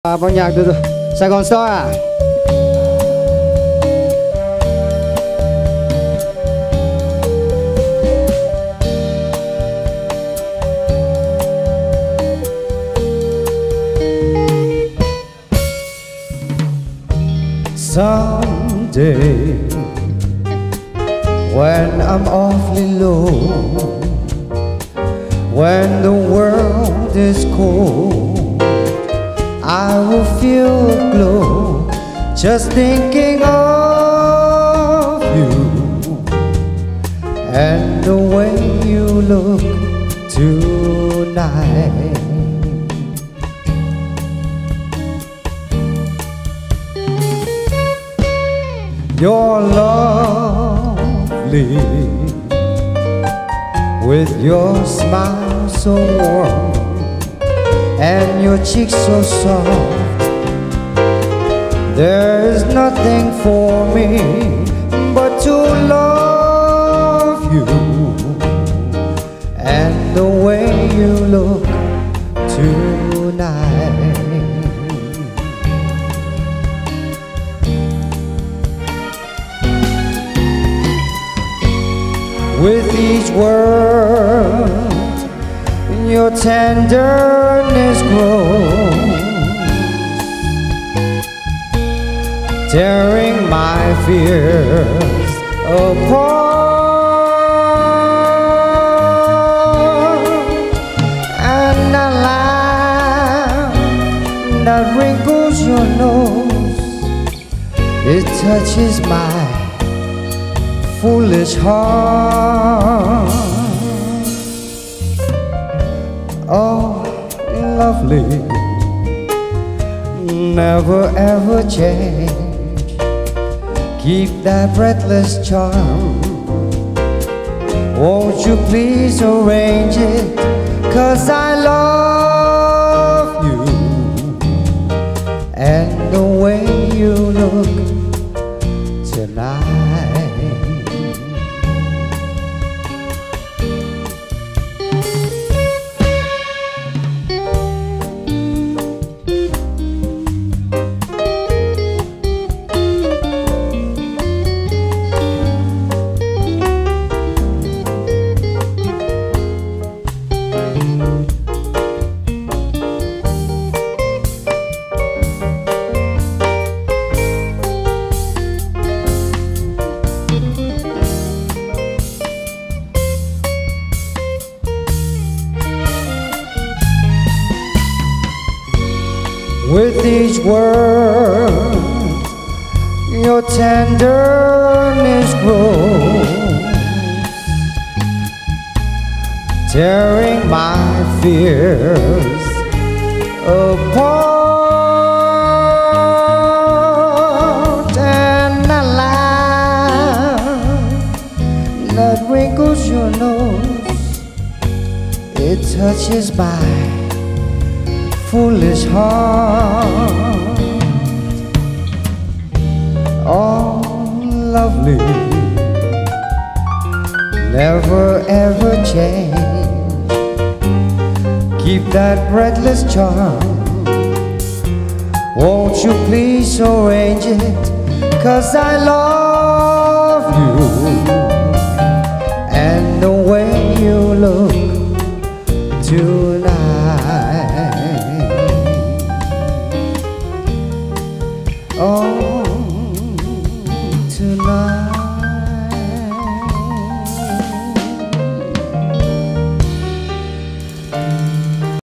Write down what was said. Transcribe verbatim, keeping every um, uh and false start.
Ban nhạc từ Sài Gòn Star à? Someday, when I'm awfully low, when the world is cold, I will feel a glow just thinking of you and the way you look tonight. You're lovely with your smile so warm and your cheeks so soft. There's nothing for me but to love you and the way you look tonight. With each word, your tenderness grows, tearing my fears apart. And a laugh that wrinkles your nose, it touches my foolish heart. Oh, lovely, never ever change. Keep that breathless charm. Won't you please arrange it? 'Cause I love you and the way you look tonight. With each word, your tenderness grows, tearing my fears apart. And a laugh that wrinkles your nose, it touches my foolish heart. Oh, lovely, never ever change. Keep that breathless charm. Won't you please arrange it? 'Cause I love you and the way you look tonight. Oh,